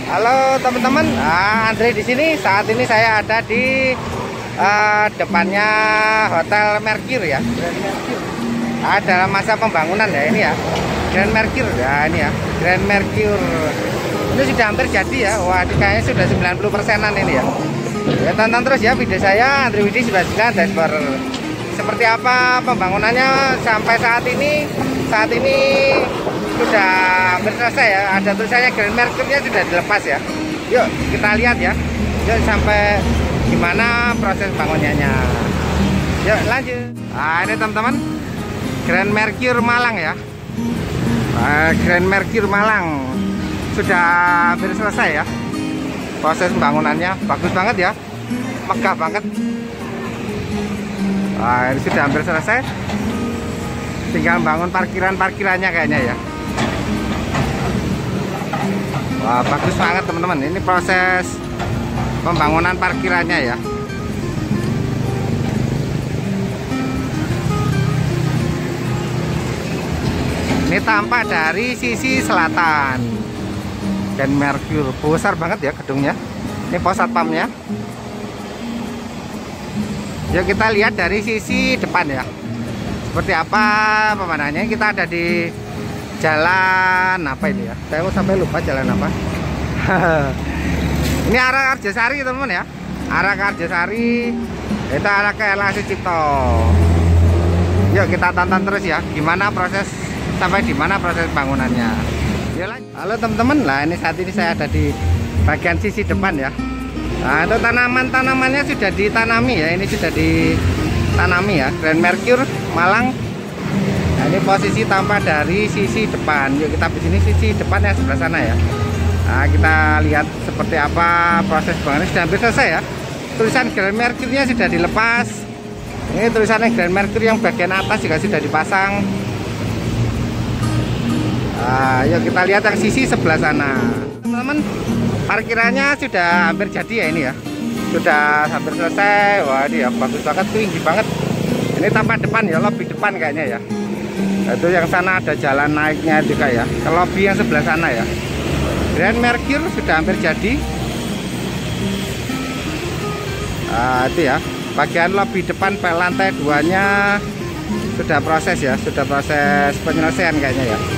Halo teman-teman, Andre di sini. Saat ini saya ada di depannya Hotel Mercure ya. Dalam masa pembangunan ya ini ya. Grand Mercure ya ini ya. Grand Mercure. Ini sudah hampir jadi ya. Wah, ini kayaknya sudah 90%-an ini ya. Ya tonton terus ya video saya Andre Widi 99 dashboard. Seperti apa pembangunannya sampai saat ini. Saat ini sudah hampir selesai ya. Ada tulisannya Grand Mercure-nya sudah dilepas ya. Yuk kita lihat ya. Yuk sampai gimana proses bangunannya. Yuk lanjut. Ini teman-teman Grand Mercure Malang ya. Grand Mercure Malang sudah hampir selesai ya. Proses pembangunannya bagus banget ya. Megah banget. Ini sudah hampir selesai. Tinggal bangun parkirannya kayaknya ya. Wah, bagus banget teman-teman. Ini proses pembangunan parkirannya ya. Ini tampak dari sisi selatan. Dan Mercure besar banget ya gedungnya. Ini pos satpamnya. Yuk kita lihat dari sisi depan ya. Seperti apa pemandangannya. Kita ada di jalan apa ini ya? Saya sampai lupa jalan apa. Ini arah Arjosari teman-teman ya. Arah ke Arjosari. Itu arah ke LA Sucipto. Yuk kita tonton terus ya. Gimana proses sampai di mana proses bangunannya. Halo teman-teman. Nah ini saat ini saya ada di bagian sisi depan ya. Nah itu tanamannya sudah ditanami ya. Ini sudah ditanami ya. Grand Mercure Malang. Nah ini posisi tampak dari sisi depan. Yuk kita di sini sisi depan yang sebelah sana ya. Nah kita lihat seperti apa proses bangunannya. Sudah hampir selesai ya. Tulisan Grand Mercure-nya sudah dilepas. Ini tulisannya Grand Mercure yang bagian atas juga sudah dipasang. Nah, yuk kita lihat yang sisi sebelah sana. Teman-teman, parkirannya sudah hampir jadi ya ini ya. Sudah hampir selesai. Wah ini ya bagus banget, tinggi banget. Ini tampak depan ya, lobby depan kayaknya ya. Itu yang sana ada jalan naiknya juga ya. Ke lobby yang sebelah sana ya. Grand Mercure sudah hampir jadi. Nah, itu ya. Bagian lobby depan lantai 2-nya sudah proses ya, sudah proses penyelesaian kayaknya ya.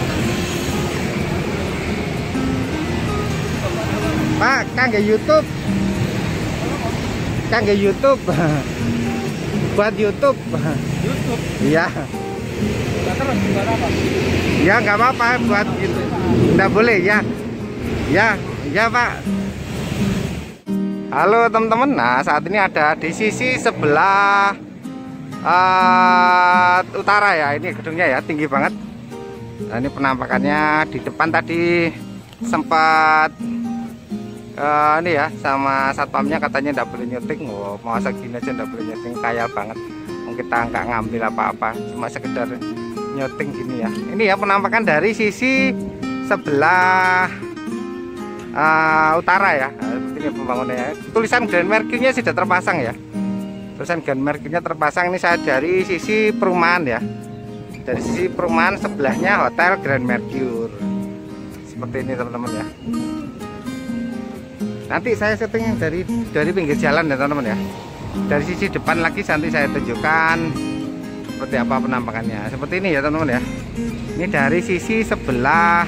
Pak, kangge YouTube. Kangge YouTube. Buat YouTube. YouTube. Iya. Terus gimana Pak? Ya nggak apa-apa buat gitu. Nggak boleh ya. Ya, ya Pak. Halo teman-teman. Nah saat ini ada di sisi sebelah utara ya. Ini gedungnya ya tinggi banget. Nah, ini penampakannya di depan tadi sempat ini ya sama satpamnya katanya nggak boleh nyuting. Oh, masa gini aja nggak boleh nyuting, kaya banget. Kita nggak ngambil apa-apa, cuma sekedar nyuting gini ya. Ini ya penampakan dari sisi sebelah utara ya. Nah, ini pembangunannya. Tulisan Grand Mercure-nya sudah terpasang ya. Tulisan Grand Mercure-nya terpasang. Ini saya dari sisi perumahan ya. Dari sisi perumahan sebelahnya Hotel Grand Mercure. Seperti ini teman-teman ya. Nanti saya setting dari pinggir jalan ya teman-teman ya. Dari sisi depan lagi nanti saya tunjukkan seperti apa penampakannya. Seperti ini ya teman-teman ya. Ini dari sisi sebelah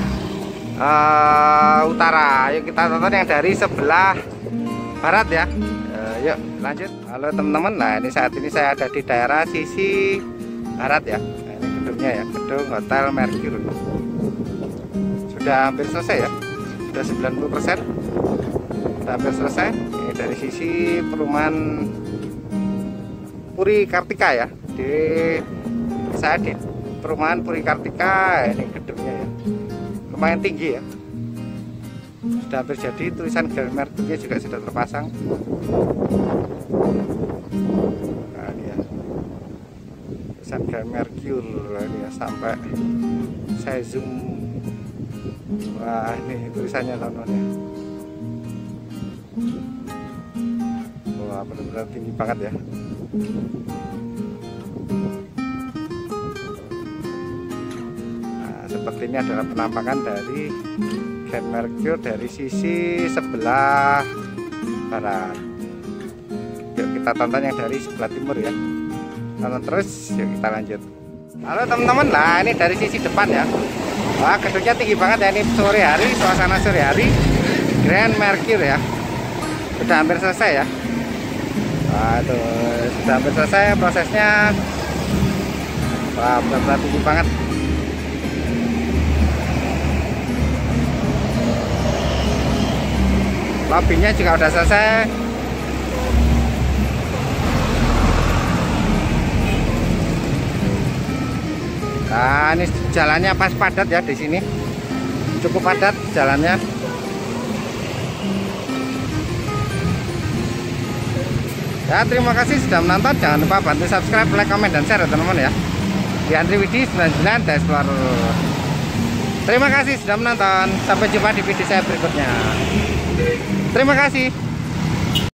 utara. Yuk kita tonton yang dari sebelah barat ya. Yuk lanjut. Halo teman-teman. Nah ini saat ini saya ada di daerah sisi barat ya. Nah, ini gedungnya ya, gedung Hotel Mercure. Sudah hampir selesai ya. Sudah 90%. Hampir selesai. Ini dari sisi perumahan Puri Kartika ya. Saya di perumahan Puri Kartika. Ini gedungnya ya. Lumayan tinggi ya. Sudah hampir jadi. Tulisan Grand Mercure juga sudah terpasang. Nah, ini ya. Tulisan Grand Mercure ini ya, sampai saya zoom. Wah ini tulisannya teman-teman ya. Wah benar-benar tinggi banget ya. Nah, seperti ini adalah penampakan dari Grand Mercure dari sisi sebelah barat. Yuk kita tonton yang dari sebelah timur ya. Tonton terus, yuk kita lanjut. Halo teman-teman, nah ini dari sisi depan ya. Wah, gedungnya tinggi banget ya, ini sore hari, suasana sore hari Grand Mercure ya. Sudah hampir selesai ya. Waduh, sudah hampir selesai prosesnya. Wah, benar-benar tinggi banget. Lobbynya juga udah selesai. Nah, ini jalannya pas padat ya di sini. Cukup padat jalannya. Ya, terima kasih sudah menonton. Jangan lupa bantu subscribe, like, komen, dan share ya teman-teman ya. Di Andri Widi 99 The Explorer. Terima kasih sudah menonton. Sampai jumpa di video saya berikutnya. Terima kasih.